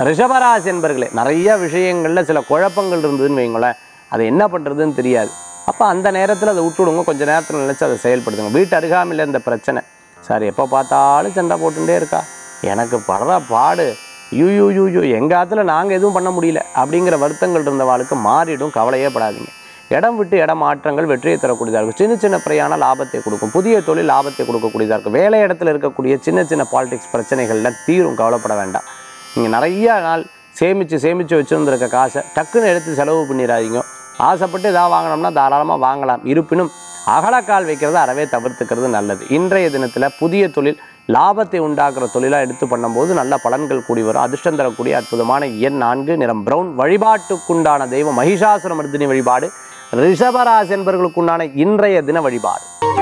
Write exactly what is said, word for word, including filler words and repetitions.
ரிஷபராசி என்பர்களே, நிறைய விஷயங்களில் சில குழப்பங்கள் இருந்ததுன்னு வைங்களேன், அதை என்ன பண்ணுறதுன்னு தெரியாது. அப்போ அந்த நேரத்தில் அதை விட்டுவிடுங்க, கொஞ்சம் நேரத்தில் நினச்சி அதை செயல்படுத்துங்க. வீட்டு அருகாமையில் இந்த பிரச்சனை, சார் எப்போ பார்த்தாலும் சண்டை போட்டுகிட்டே இருக்கா, எனக்கு படுற பாடு, யூ யூ யூ யூ எங்கள் ஆற்றுல நாங்கள் எதுவும் பண்ண முடியல அப்படிங்கிற வருத்தங்கள் இருந்தவாளுக்கு மாறிடும். கவலையே படாதீங்க. இடம் விட்டு இடம் மாற்றங்கள் வெற்றியை தரக்கூடியதாக இருக்கும். சின்ன சின்ன பிரயாண லாபத்தை கொடுக்கும். புதிய தொழில் லாபத்தை கொடுக்கக்கூடியதாக இருக்கும். வேலை இடத்துல இருக்கக்கூடிய சின்ன சின்ன பாலிடிக்ஸ் பிரச்சனைகள்லாம் தீரும். கவலைப்பட வேண்டாம். நீங்கள் நிறையா நாள் சேமித்து சேமித்து வச்சுருந்துருக்க காசை டக்குன்னு எடுத்து செலவு பண்ணிடாதீங்க. ஆசைப்பட்டு எதாவது வாங்கினோம்னா தாராளமாக வாங்கலாம். இருப்பினும் அகலக்கால் வைக்கிறத அறவே தவிர்த்துக்கிறது நல்லது. இன்றைய தினத்தில் புதிய தொழில் லாபத்தை உண்டாக்குற தொழிலாக எடுத்து பண்ணும்போது நல்ல பலன்கள் கூடி வரும். அதிர்ஷ்டம் தரக்கூடிய அற்புதமான எண் நான்கு, நிறம் பிரவுன். வழிபாட்டுக்குண்டான தெய்வம் மகிஷாசுரமர்த்தினி வழிபாடு ரிஷபராசி என்பவர்களுக்குண்டான இன்றைய தின வழிபாடு.